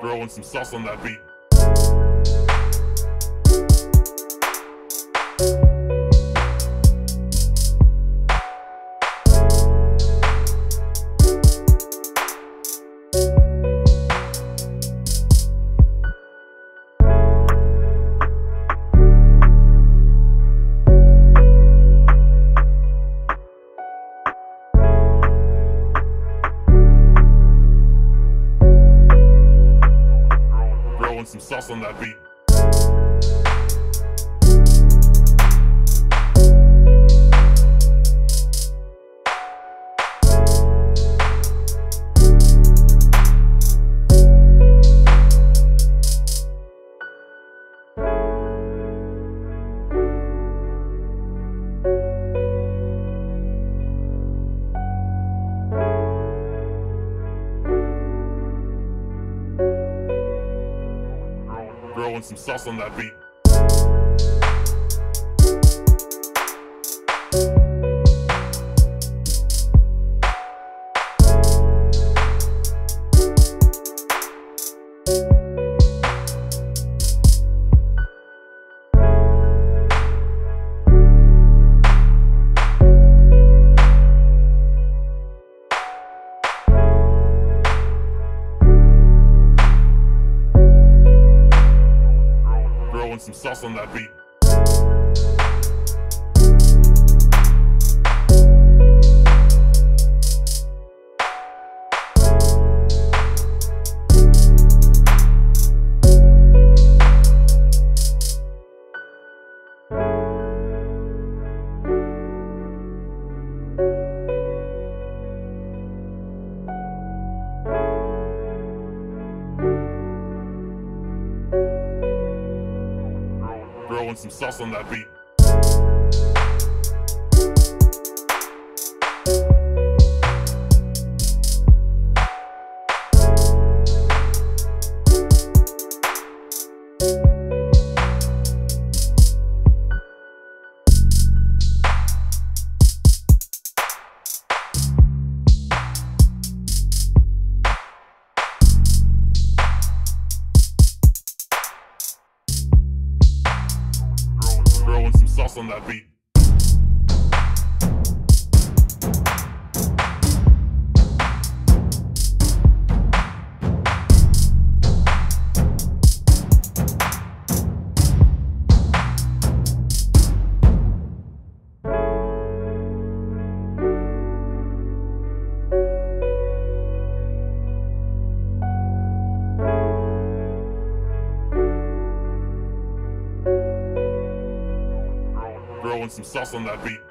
Throwing some sauce on that beat. Throwing some sauce on that beat. Throwing some sauce on that beat. Throwing some sauce on that beat. Throwing some sauce on that beat. Throwing some sauce on that beat. Throwing some sauce on that beat.